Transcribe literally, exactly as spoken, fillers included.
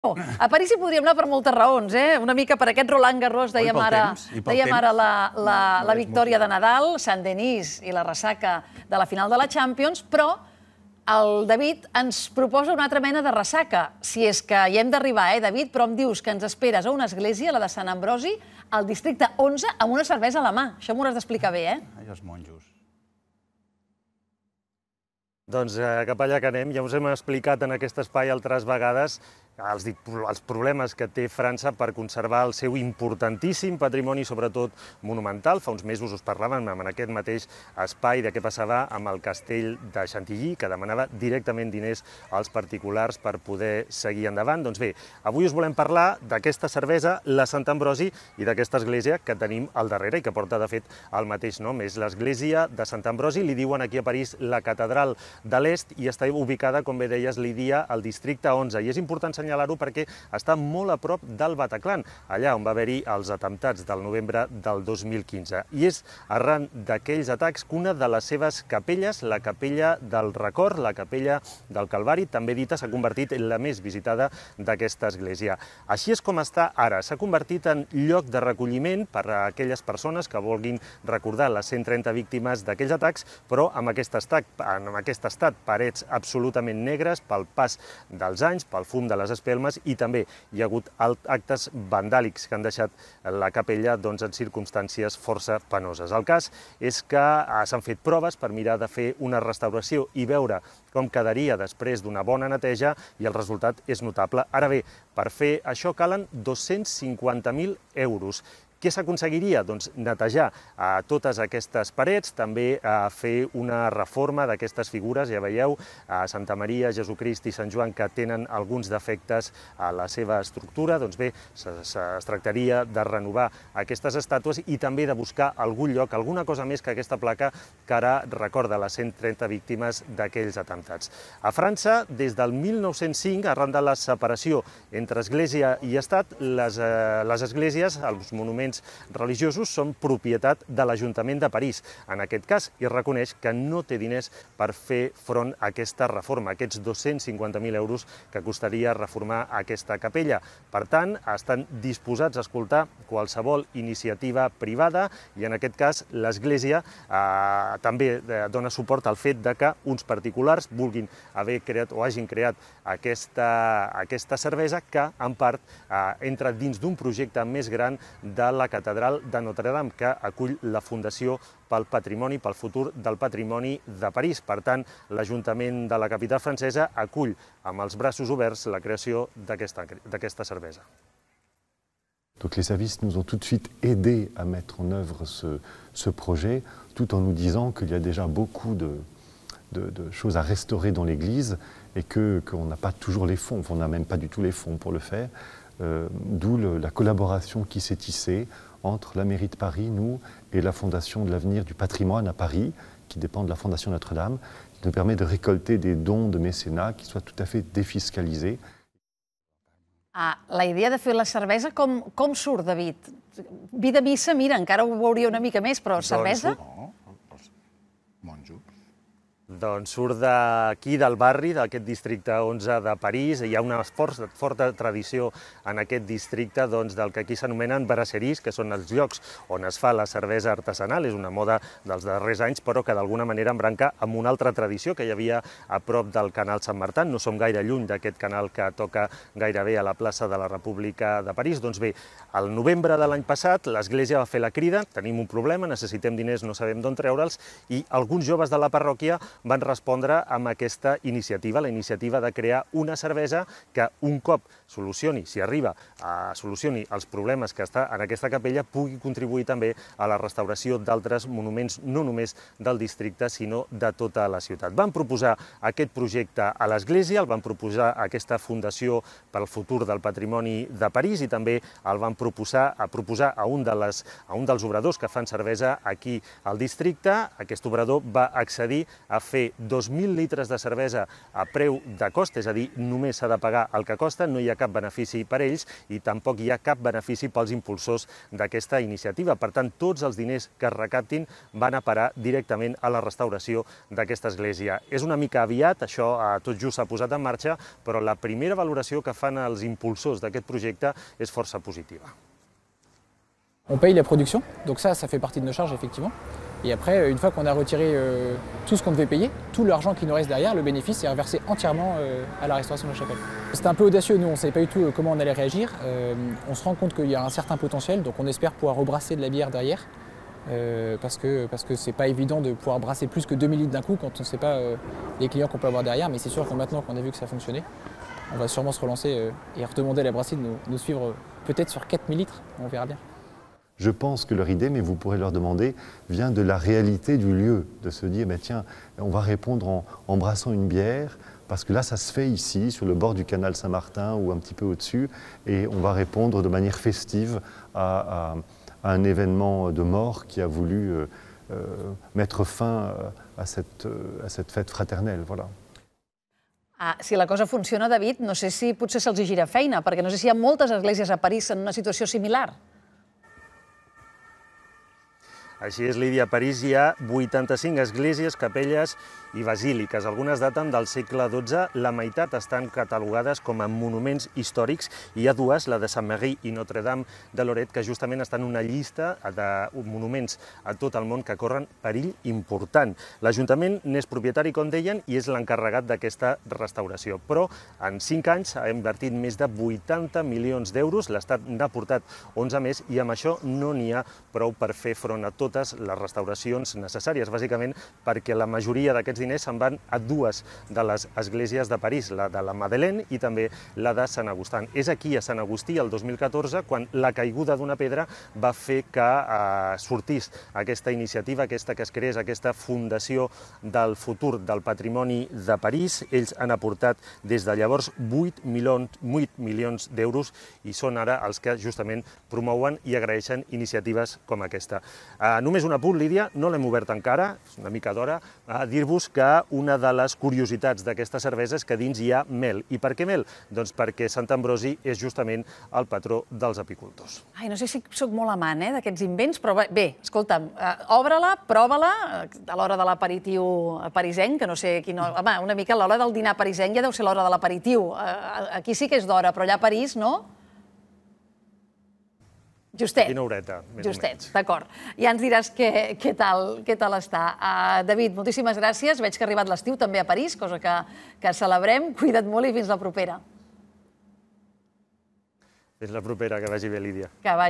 A París hi podríem anar per moltes raons, eh? Una mica per aquest Roland Garros, dèiem ara, dèiem ara la, la, la victòria de Nadal, Saint-Denis i la ressaca de la final de la Champions, però el David ens proposa una altra mena de ressaca. Si és que hi hem d'arribar, eh, David? Però em dius que ens esperes a una església, la de Sant Ambrosi, al districte onze, amb una cervesa a la mà. Això m'ho has d'explicar bé, eh? Ai, els monjos. Doncs cap allà que anem. Ja us hem explicat en aquest espai altres vegades els, els problemes que té França per conservar el seu importantíssim patrimoni, sobretot monumental. Fa uns mesos us parlàvem en aquest mateix espai de què passava amb el castell de Chantilly, que demanava directament diners als particulars per poder seguir endavant. Doncs bé, avui us volem parlar d'aquesta cervesa, la Sant Ambrosi, i d'aquesta església que tenim al darrere i que porta, de fet, el mateix nom. És l'església de Sant Ambrosi, li diuen aquí a París la catedral de l'Est, i està ubicada, com bé deies, Lídia, al districte onze. I és important assenyalar-ho perquè està molt a prop del Bataclan, allà on va haver-hi els atemptats del novembre del dos mil quinze. I és arran d'aquells atacs que una de les seves capelles, la capella del Record, la capella del Calvari, també dita, s'ha convertit en la més visitada d'aquesta església. Així és com està ara. S'ha convertit en lloc de recolliment per a aquelles persones que vulguin recordar les cent trenta víctimes d'aquells atacs, però amb aquest estat, amb aquest estat, parets absolutament negres pel pas dels anys, pel fum de les espelmes, i també hi ha hagut actes vandàlics que han deixat la capella doncs, en circumstàncies força penoses. El cas és que s'han fet proves per mirar de fer una restauració i veure com quedaria després d'una bona neteja, i el resultat és notable. Ara bé, per fer això calen dos-cents cinquanta mil euros. Què s'aconseguiria? Doncs netejar totes aquestes parets, també fer una reforma d'aquestes figures. Ja veieu, Santa Maria, Jesucrist i Sant Joan, que tenen alguns defectes a la seva estructura. Doncs bé, es tractaria de renovar aquestes estàtues i també de buscar algun lloc, alguna cosa més que aquesta placa que ara recorda les cent trenta víctimes d'aquells atemptats. A França, des del mil nou-cents cinc, arran de la separació entre Església i Estat, les, les esglésies, els monuments religiosos, són propietat de l'Ajuntament de París, en aquest cas, i reconeix que no té diners per fer front a aquesta reforma, aquests dos-cents cinquanta mil euros que costaria reformar aquesta capella. Per tant, estan disposats a escoltar qualsevol iniciativa privada, i en aquest cas l'Església eh, també dona suport al fet de que uns particulars vulguin haver creat o hagin creat aquesta, aquesta cervesa que, en part, eh, entra dins d'un projecte més gran de la catedral de Notre-Dame, que acull la Fundació pel Patrimoni, pel futur del patrimoni de París. Per tant, l'Ajuntament de la capital francesa acull amb els braços oberts la creació d'aquesta cervesa. Donc les services nous ont tout de suite aidés à mettre en œuvre ce, ce projet, tout en nous disant qu'il y a déjà beaucoup de, de, de choses à restaurer dans l'église et que, qu'on n'a pas toujours les fonds, on n'a même pas du tout les fonds pour le faire. Euh, D'où la collaboration qui s'est tissée entre la mairie de Paris, nous, et la Fondation de l'avenir du patrimoine à Paris, qui dépend de la Fondation Notre-Dame, qui nous permet de récolter des dons de mécénat qui soient tout à fait défiscalisés. Ah, la idea de fer la cervesa, com, com surt, David? Vi de missa, mira, encara ho veuria una mica més, però cervesa? No, els monjos. Doncs surt d'aquí, del barri, d'aquest districte onze de París. Hi ha una forta, forta tradició en aquest districte doncs, del que aquí s'anomenen brasseries, que són els llocs on es fa la cervesa artesanal. És una moda dels darrers anys, però que d'alguna manera embranca amb una altra tradició que hi havia a prop del canal Sant Martin. No som gaire lluny d'aquest canal que toca gairebé a la plaça de la República de París. Doncs bé, al novembre de l'any passat l'Església va fer la crida: tenim un problema, necessitem diners, no sabem d'on treure'ls, i alguns joves de la parròquia van respondre amb aquesta iniciativa, la iniciativa de crear una cervesa que un cop solucioni, si arriba a solucioni els problemes que està en aquesta capella, pugui contribuir també a la restauració d'altres monuments, no només del districte, sinó de tota la ciutat. Van proposar aquest projecte a l'Església, el van proposar a aquesta Fundació pel Futur del Patrimoni de París, i també el van proposar a, proposar a, un, de les, a un dels obradors que fan cervesa aquí al districte. Aquest obrador va accedir a fer fer dos mil litres de cervesa a preu de cost, és a dir, només s'ha de pagar el que costa, no hi ha cap benefici per a ells i tampoc hi ha cap benefici pels impulsors d'aquesta iniciativa. Per tant, tots els diners que es recaptin van a parar directament a la restauració d'aquesta església. És una mica aviat, això tot just s'ha posat en marxa, però la primera valoració que fan els impulsors d'aquest projecte és força positiva. On paye la production, donc ça, ça fait partie de nos charges, effectivement. Et après, une fois qu'on a retiré euh, tout ce qu'on devait payer, tout l'argent qui nous reste derrière, le bénéfice est reversé entièrement euh, à la restauration de la chapelle. C'était un peu audacieux, nous, on ne savait pas du tout comment on allait réagir. Euh, on se rend compte qu'il y a un certain potentiel, donc on espère pouvoir rebrasser de la bière derrière. Euh, parce que parce que c'est pas évident de pouvoir brasser plus que deux mille litres d'un coup quand on ne sait pas euh, les clients qu'on peut avoir derrière, mais c'est sûr que maintenant qu'on a vu que ça fonctionnait, on va sûrement se relancer euh, et redemander à la brasserie de nous, nous suivre euh, peut-être sur quatre mille litres, on verra bien. Je pense que leur idée, mais vous pourrez leur demander, vient de la réalité du lieu, de se dire, mais tiens, on va répondre en, en brassant une bière, parce que là, ça se fait ici, sur le bord du canal Saint-Martin ou un petit peu au-dessus, et on va répondre de manière festive à, à, à un événement de mort qui a voulu euh, euh, mettre fin à cette, à cette fête fraternelle. Voilà. Ah, si la cosa funciona, David, no sé si potser se'ls gira feina, perquè no sé si hi ha moltes esglésies a París en una situació similar. Així és, Lídia. A París hi ha vuitanta-cinc esglésies, capelles i basíliques. Algunes daten del segle dotze, la meitat estan catalogades com a monuments històrics. Hi ha dues, la de Saint-Merry i Notre-Dame de Lorette, que justament estan en una llista de monuments a tot el món que corren perill important. L'Ajuntament n'és propietari, com deien, i és l'encarregat d'aquesta restauració. Però en cinc anys ha invertit més de vuitanta milions d'euros, l'Estat n'ha portat onze més, i amb això no n'hi ha prou per fer front a totes les restauracions necessàries, bàsicament perquè la majoria d'aquests diners se'n van a dues de les esglésies de París, la de la Madeleine i també la de Sant Agustí. És aquí, a Sant Agustí, el dos mil catorze, quan la caiguda d'una pedra va fer que eh, sortís aquesta iniciativa, aquesta que es creés, aquesta Fundació del Futur del Patrimoni de París. Ells han aportat des de llavors vuit milions d'euros i són ara els que justament promouen i agraeixen iniciatives com aquesta. Eh, només un apunt, Lídia, no l'hem obert encara, és una mica d'hora, a dir-vos que una de les curiositats d'aquesta cervesa és que dins hi ha mel. I per què mel? Doncs perquè Sant Ambrosi és justament el patró dels apicultors. Ai, no sé si soc molt amant eh, d'aquests invents, però bé, escolta'm, eh, obre-la, prova-la, a l'hora de l'aperitiu parisenc, que no sé quina... Home, una mica a l'hora del dinar parisenc ja deu ser l'hora de l'aperitiu. Aquí sí que és d'hora, però allà a París, no? Justet. Quina horeta, més o Justet, menys. d'acord. Ja ens diràs què, què, tal, què tal està. Uh, David, moltíssimes gràcies. Veig que ha arribat l'estiu també a París, cosa que, que celebrem. Cuida't molt i fins la propera. Fins la propera, que vagi bé, Lídia. Que vagi.